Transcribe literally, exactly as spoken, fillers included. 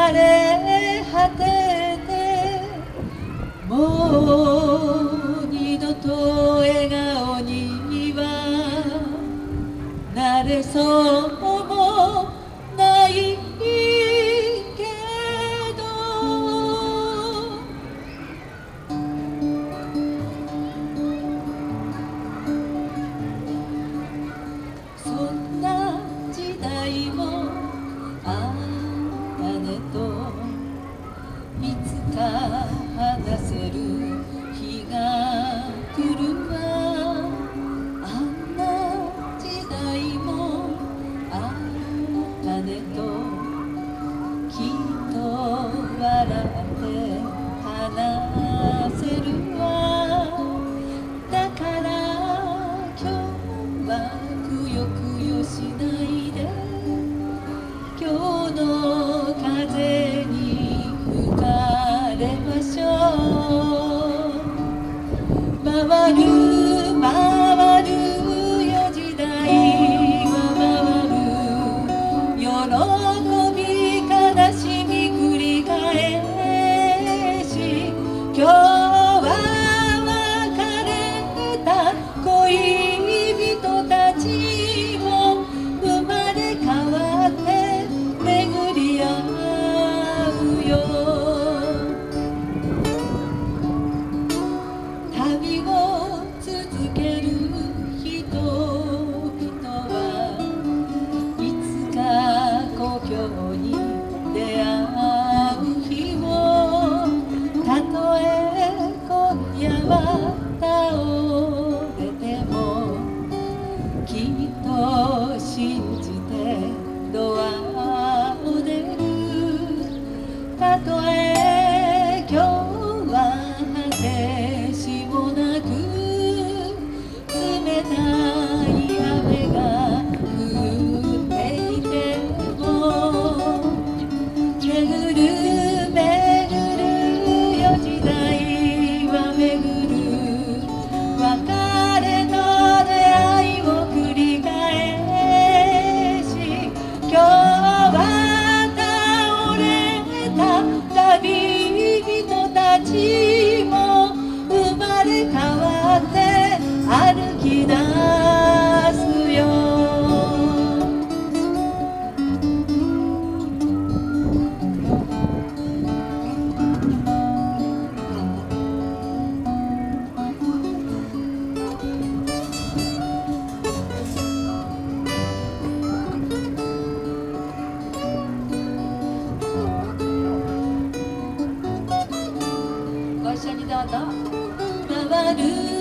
れ果ててもう二度と笑顔にはなれそうもないけどそんな時代もあったねといつか話せる日が来るわあんな時代もあったねときっと笑って話せるわだから今日はくよくよしないで今日の風に吹かれましょう回る回るよ時代は回る喜び悲しみ繰り返し今日は別れた恋人たちも生まれ変わって巡り合うよ旅を続ける人々はいつか故郷に出会う日をたとえ今夜は倒れてもきっと信じてドアを出るたとえ今日は果てしもなく冷たい雨が降っていても巡る巡るよ時代は巡る別れと出会いを繰り返し今日は倒れた旅人たちも生まれ変わって歩き出すよご一緒にどうぞ回る